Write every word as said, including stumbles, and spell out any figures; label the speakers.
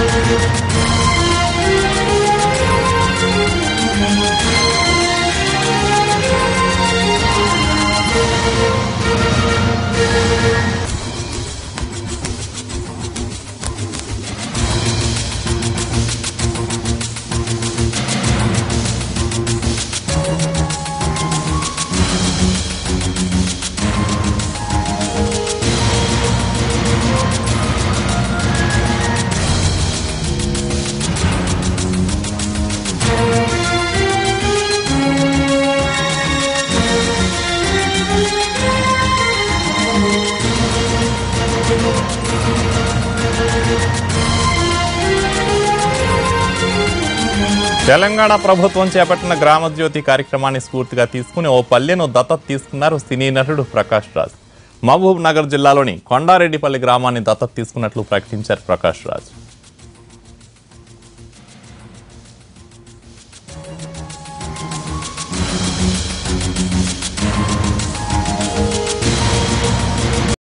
Speaker 1: తెలంగాణ ప్రభుత్వం చేపట్టిన గ్రామజ్యోతి కార్యక్రమాన్ని స్ఫూర్తిగా తీసుకుని ఓ పల్లెను దత్తత తీసుకున్నారు సినీ నటుడు ప్రకాష్ రాజ్. మహబూబ్ నగర్ జిల్లాలోని కొండారెడ్డిపల్లి గ్రామాన్ని దత్తత తీసుకున్నట్లు ప్రకటించారు ప్రకాష్ రాజ్.